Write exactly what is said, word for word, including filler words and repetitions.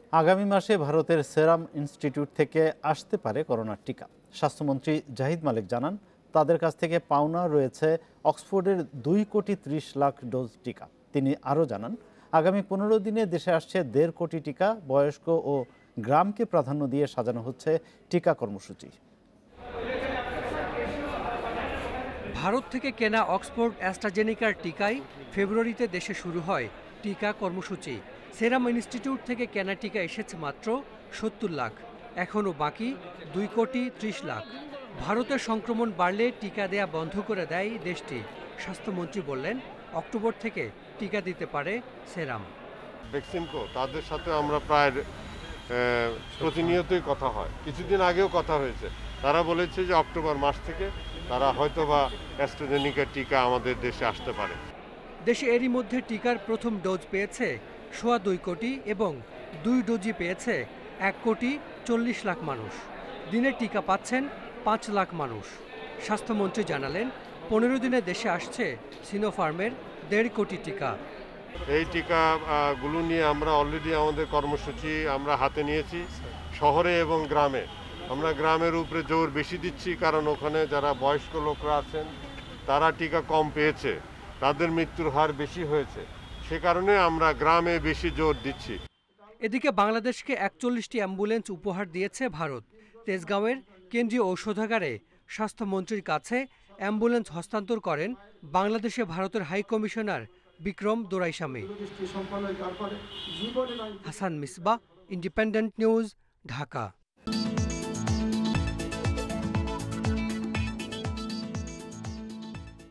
আগামী মাসে ভারতের সেরাম ইনস্টিটিউট থেকে আসতে পারে করোনার টিকা। স্বাস্থ্যমন্ত্রী জাহিদ মালিক জানান, তাদের কাছ থেকে পাওনা রয়েছে অক্সফোর্ডের দুই কোটি ত্রিশ লাখ ডোজ টিকা। তিনি আরও জানান, আগামী পনেরো দিনে দেশে আসছে দেড় কোটি টিকা। বয়স্ক ও গ্রামকে প্রাধান্য দিয়ে সাজানো হচ্ছে টিকা কর্মসূচি। ভারত থেকে কেনা অক্সফোর্ড অ্যাস্ট্রাজেনিকার টিকায় ফেব্রুয়ারিতে দেশে শুরু হয় টিকা কর্মসূচি। সেরাম ইনস্টিটিউট থেকে কেনা টিকা এসেছে মাত্র সত্তর লাখ, এখনও বাকি দুই কোটি ত্রিশ লাখ। ভারতের সংক্রমণ বাড়লে টিকা দেয়া বন্ধ করে দেয় দেশটি। স্বাস্থ্যমন্ত্রী বললেন, অক্টোবর থেকে টিকা দিতে পারে সেরাম। ভ্যাকসিনকো তাদের সাথে আমরা প্রায় প্রতিনিয়তই কথা হয়, কিছুদিন আগেও কথা হয়েছে। তারা বলেছে যে অক্টোবর মাস থেকে তারা হয়তোবা অ্যাস্ট্রাজেনিকার টিকা আমাদের দেশে আসতে পারে। দেশে এরই মধ্যে টিকার প্রথম ডোজ পেয়েছে সোয়া দুই কোটি এবং দুই ডোজই পেয়েছে এক কোটি চল্লিশ লাখ মানুষ। দিনে টিকা পাচ্ছেন পাঁচ লাখ মানুষ। স্বাস্থ্যমন্ত্রী জানালেন, পনেরো দিনে দেশে আসছে সিনোফার্মের দেড় কোটি টিকা। এই টিকাগুলো নিয়ে আমরা অলরেডি আমাদের কর্মসূচি আমরা হাতে নিয়েছি শহরে এবং গ্রামে। আমরা গ্রামের উপরে জোর বেশি দিচ্ছি, কারণ ওখানে যারা বয়স্ক লোকরা আছেন তারা টিকা কম পেয়েছে, তাদের মৃত্যুর হার বেশি হয়েছে, সে কারণে আমরা গ্রামে বেশি জোর দিচ্ছি। এদিকে বাংলাদেশকে একচল্লিশটি অ্যাম্বুলেন্স উপহার দিয়েছে ভারত। তেজগাঁওয়ের কেন্দ্রীয় ঔষধাগারে স্বাস্থ্যমন্ত্রীর কাছে অ্যাম্বুলেন্স হস্তান্তর করেন বাংলাদেশে ভারতের high commissioner Vikram Doraiswami. Hasan Misbah, independent news, Dhaka.